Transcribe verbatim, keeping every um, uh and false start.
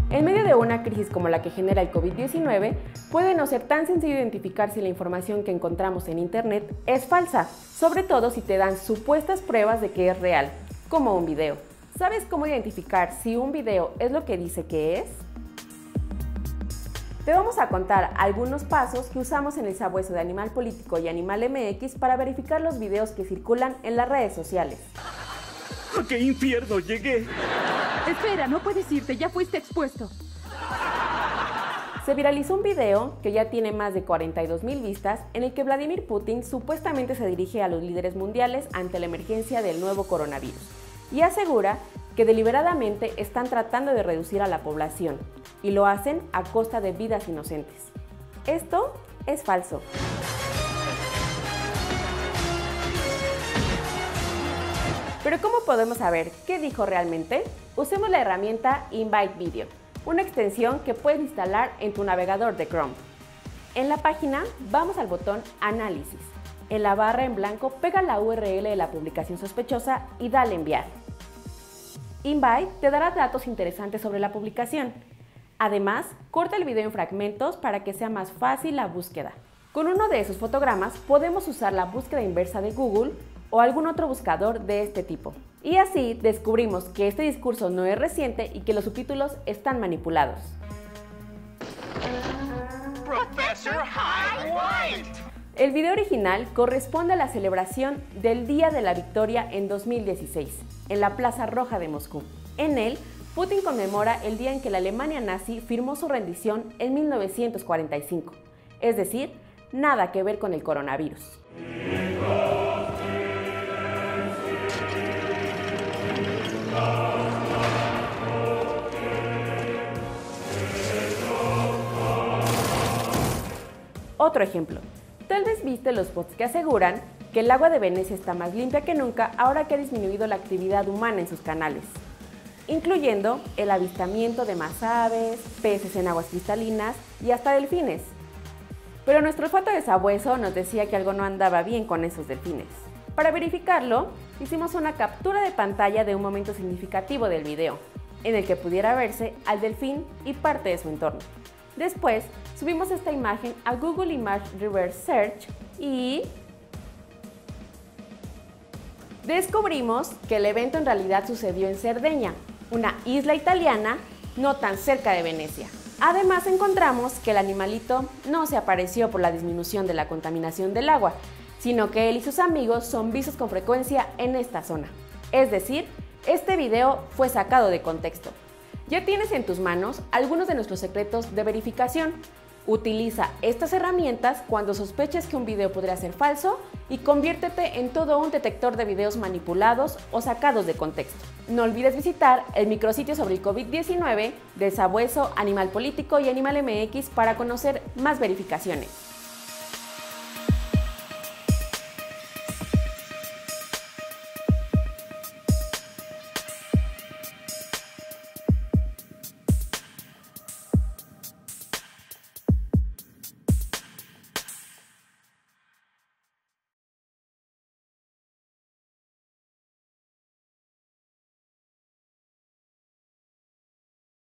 En medio de una crisis como la que genera el COVID diecinueve, puede no ser tan sencillo identificar si la información que encontramos en Internet es falsa, sobre todo si te dan supuestas pruebas de que es real, como un video. ¿Sabes cómo identificar si un video es lo que dice que es? Te vamos a contar algunos pasos que usamos en el Sabueso de Animal Político y Animal M X para verificar los videos que circulan en las redes sociales. ¿A qué infierno llegué? Espera, no puedes irte, ya fuiste expuesto. Se viralizó un video que ya tiene más de cuarenta y dos mil vistas en el que Vladimir Putin supuestamente se dirige a los líderes mundiales ante la emergencia del nuevo coronavirus y asegura que deliberadamente están tratando de reducir a la población y lo hacen a costa de vidas inocentes. Esto es falso. ¿Pero cómo podemos saber qué dijo realmente? Usemos la herramienta Invite Video, una extensión que puedes instalar en tu navegador de Chrome. En la página, vamos al botón Análisis. En la barra en blanco, pega la U R L de la publicación sospechosa y dale Enviar. Invite te dará datos interesantes sobre la publicación. Además, corta el video en fragmentos para que sea más fácil la búsqueda. Con uno de esos fotogramas podemos usar la búsqueda inversa de Google o algún otro buscador de este tipo. Y así descubrimos que este discurso no es reciente y que los subtítulos están manipulados. Professor Hyde-White. El video original corresponde a la celebración del Día de la Victoria en dos mil dieciséis, en la Plaza Roja de Moscú. En él, Putin conmemora el día en que la Alemania nazi firmó su rendición en mil novecientos cuarenta y cinco, es decir, nada que ver con el coronavirus. Otro ejemplo. Tal vez viste los posts que aseguran que el agua de Venecia está más limpia que nunca ahora que ha disminuido la actividad humana en sus canales, incluyendo el avistamiento de más aves, peces en aguas cristalinas y hasta delfines. Pero nuestro olfato de sabueso nos decía que algo no andaba bien con esos delfines. Para verificarlo, hicimos una captura de pantalla de un momento significativo del video, en el que pudiera verse al delfín y parte de su entorno. Después, subimos esta imagen a Google Image Reverse Search y descubrimos que el evento en realidad sucedió en Cerdeña, una isla italiana no tan cerca de Venecia. Además, encontramos que el animalito no se apareció por la disminución de la contaminación del agua, sino que él y sus amigos son vistos con frecuencia en esta zona. Es decir, este video fue sacado de contexto. Ya tienes en tus manos algunos de nuestros secretos de verificación. Utiliza estas herramientas cuando sospeches que un video podría ser falso y conviértete en todo un detector de videos manipulados o sacados de contexto. No olvides visitar el micrositio sobre el COVID diecinueve de Sabueso, Animal Político y Animal M X para conocer más verificaciones.